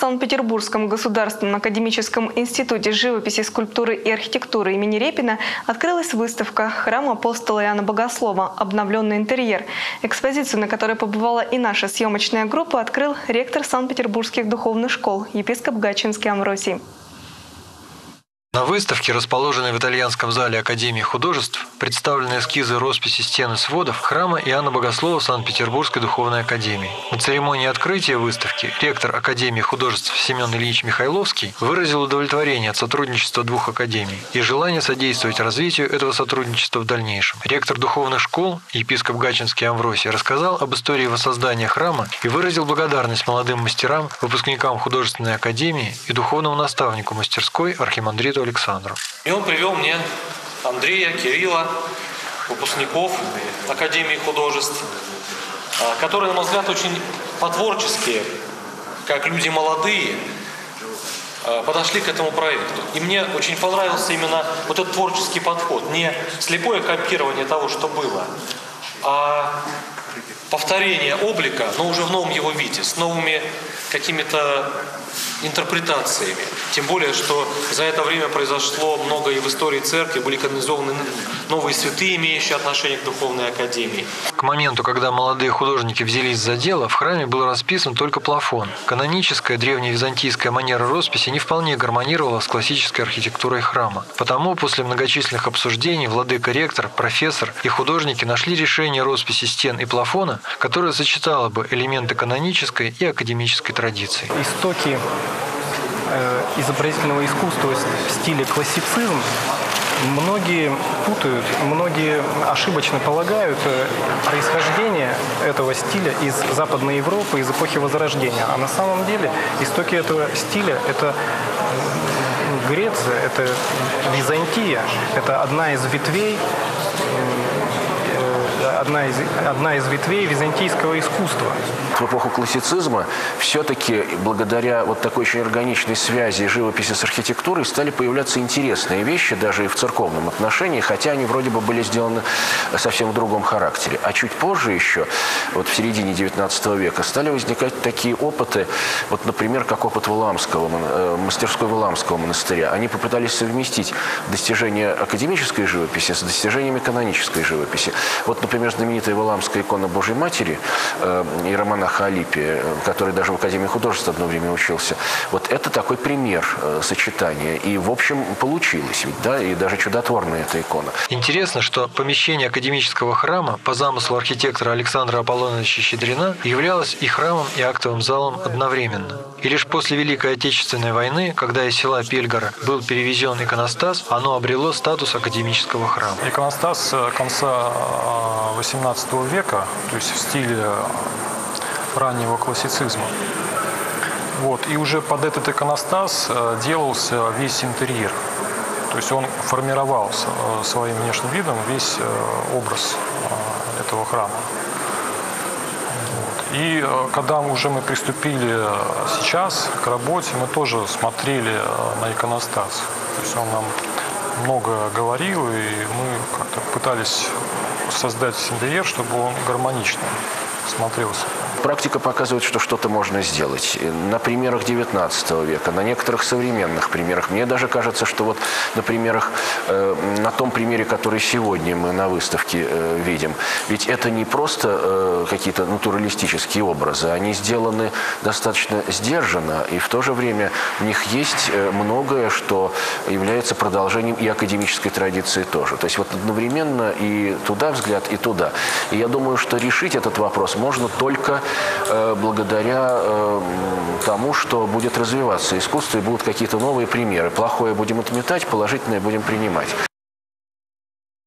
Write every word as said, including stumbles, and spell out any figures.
Санкт-Петербургском государственном академическом институте живописи, скульптуры и архитектуры имени Репина открылась выставка «Храм апостола Иоанна Богослова. Обновленный интерьер». Экспозицию, на которой побывала и наша съемочная группа, открыл ректор Санкт-Петербургских духовных школ, епископ Гатчинский Амвросий. На выставке, расположенной в итальянском зале Академии художеств, представлены эскизы росписи стен и сводов храма Иоанна Богослова Санкт-Петербургской духовной академии. На церемонии открытия выставки ректор Академии художеств Семен Ильич Михайловский выразил удовлетворение от сотрудничества двух академий и желание содействовать развитию этого сотрудничества в дальнейшем. Ректор духовных школ, епископ Гатчинский Амвросий, рассказал об истории воссоздания храма и выразил благодарность молодым мастерам, выпускникам художественной академии и духовному наставнику мастерской архимандриту Александру. И он привел мне Андрея, Кирилла, выпускников Академии художеств, которые, на мой взгляд, очень по-творчески, как люди молодые, подошли к этому проекту. И мне очень понравился именно вот этот творческий подход. Не слепое копирование того, что было, а повторение облика, но уже в новом его виде, с новыми какими-то интерпретациями. Тем более, что за это время произошло много и в истории церкви, были канонизованы новые святые, имеющие отношение к духовной академии. К моменту, когда молодые художники взялись за дело, в храме был расписан только плафон. Каноническая древневизантийская манера росписи не вполне гармонировала с классической архитектурой храма. Потому после многочисленных обсуждений владыка-ректор, профессор и художники нашли решение росписи стен и плафона, которое сочетало бы элементы канонической и академической традиции. Истоки изобразительного искусства в стиле классицизм многие путают, многие ошибочно полагают происхождение этого стиля из Западной Европы, из эпохи Возрождения. А на самом деле истоки этого стиля – это Греция, это Византия, это одна из ветвей Одна из, одна из ветвей византийского искусства. В эпоху классицизма все-таки благодаря вот такой очень органичной связи живописи с архитектурой стали появляться интересные вещи, даже и в церковном отношении, хотя они вроде бы были сделаны совсем в другом характере. А чуть позже еще, вот в середине девятнадцатого века, стали возникать такие опыты, вот, например, как опыт Валаамского, мастерской Валаамского монастыря. Они попытались совместить достижения академической живописи с достижениями канонической живописи. Вот, например, знаменитая Валаамская икона Божьей Матери, э, иеромонаха Алипия, который даже в Академии художеств одно время учился. Вот это такой пример э, сочетания. И, в общем, получилось ведь, да, и даже чудотворная эта икона. Интересно, что помещение академического храма по замыслу архитектора Александра Аполлоновича Щедрина являлось и храмом, и актовым залом одновременно. И лишь после Великой Отечественной войны, когда из села Пельгора был перевезен иконостас, оно обрело статус академического храма. Иконостас конца восемнадцатого века, то есть в стиле раннего классицизма. Вот. И уже под этот иконостас делался весь интерьер. То есть он формировался своим внешним видом, весь образ этого храма. Вот. И когда уже мы приступили сейчас к работе, мы тоже смотрели на иконостас. То есть он нам много говорил, и мы как-то пытались создать интерьер, чтобы он гармонично смотрелся. Практика показывает, что что-то можно сделать. На примерах девятнадцатого века, на некоторых современных примерах. Мне даже кажется, что вот на примерах, э, на том примере, который сегодня мы на выставке э, видим, ведь это не просто э, какие-то натуралистические образы, они сделаны достаточно сдержанно, и в то же время в них есть многое, что является продолжением и академической традиции тоже. То есть вот одновременно и туда взгляд, и туда. И я думаю, что решить этот вопрос можно только благодаря тому, что будет развиваться искусство и будут какие-то новые примеры. Плохое будем отметать, положительное будем принимать.